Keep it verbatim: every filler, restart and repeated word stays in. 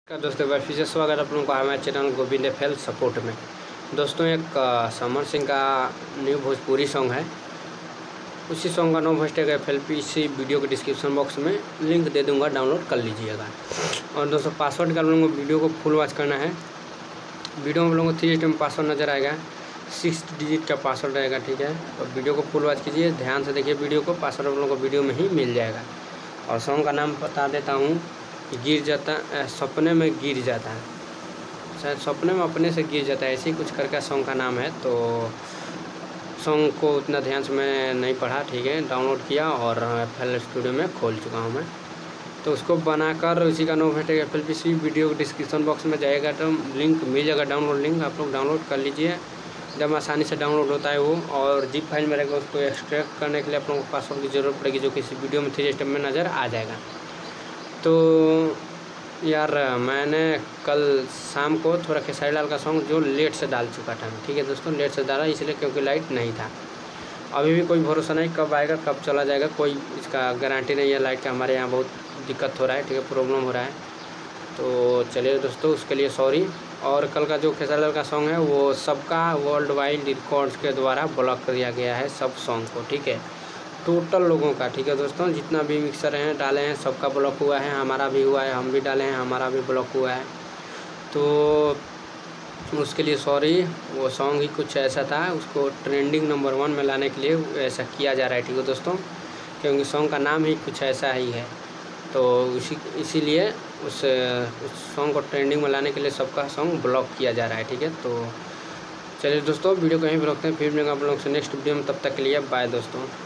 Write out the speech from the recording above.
का दोस्तों बार फिर से स्वागत है आप लोगों को हमारे चैनल गोविंद एफएल सपोर्ट में। दोस्तों एक समर सिंह का न्यू भोजपुरी सॉन्ग है, उसी सॉन्ग का नो भोज एफएल पी इसी वीडियो के डिस्क्रिप्शन बॉक्स में लिंक दे दूंगा, डाउनलोड कर लीजिएगा। और दोस्तों पासवर्ड का आप लोगों को वीडियो को फुल वॉच करना है। वीडियो में आप लोगों को थ्री डिजिट में पासवर्ड नज़र आएगा, सिक्स डिजिट का पासवर्ड रहेगा, ठीक है। और वीडियो को फुल वॉच कीजिए, ध्यान से देखिए वीडियो को, पासवर्ड आप लोगों को वीडियो में ही मिल जाएगा। और सॉन्ग का नाम बता देता हूँ, गिर जाता सपने में गिर जाता है, शायद सपने में अपने से गिर जाता है, ऐसे ही कुछ करके सॉन्ग का नाम है। तो सॉन्ग को उतना ध्यान से मैं नहीं पढ़ा, ठीक है। डाउनलोड किया और एफएल स्टूडियो में खोल चुका हूँ मैं। तो उसको बनाकर उसी का नो भेटेगा एफएल पी सी वीडियो डिस्क्रिप्शन बॉक्स में जाएगा, तो लिंक मिल जाएगा, डाउनलोड लिंक आप लोग डाउनलोड कर लीजिए। एकदम आसानी से डाउनलोड होता है वो। और जिप फाइल में रहेगा, उसको एक्सट्रैक्ट करने के लिए आप लोगों को पासवर्ड की ज़रूरत पड़ेगी, जो किसी वीडियो में थ्री स्टेप में नज़र आ जाएगा। तो यार मैंने कल शाम को थोड़ा खेसारी लाल का सॉन्ग जो लेट से डाल चुका था, ठीक है दोस्तों, लेट से डाला इसलिए क्योंकि लाइट नहीं था। अभी भी कोई भरोसा नहीं कब आएगा कब चला जाएगा, कोई इसका गारंटी नहीं है। लाइट का हमारे यहाँ बहुत दिक्कत हो रहा है, ठीक है, प्रॉब्लम हो रहा है। तो चलिए दोस्तों, उसके लिए सॉरी। और कल का जो खेसारी लाल का सॉन्ग है वो सबका वर्ल्ड वाइड रिकॉर्ड्स के द्वारा ब्लॉक कर दिया गया है, सब सॉन्ग को, ठीक है, टोटल लोगों का, ठीक है दोस्तों। जितना भी मिक्सर हैं डाले हैं सबका ब्लॉक हुआ है, हमारा भी हुआ है, हम भी डाले हैं, हमारा भी ब्लॉक हुआ है। तो उसके लिए सॉरी। वो सॉन्ग ही कुछ ऐसा था, उसको ट्रेंडिंग नंबर वन में लाने के लिए ऐसा किया जा रहा है, ठीक है दोस्तों, क्योंकि सॉन्ग का नाम ही कुछ ऐसा ही है। तो उसी इसीलिए उस उस सॉन्ग को ट्रेंडिंग में लाने के लिए सबका सॉन्ग ब्लॉक किया जा रहा है, ठीक है। तो चलिए दोस्तों, वीडियो कहीं भी रोकते हैं, फिर मिलेंगे आप लोगों से नेक्स्ट वीडियो में, तब तक के लिए बाय दोस्तों।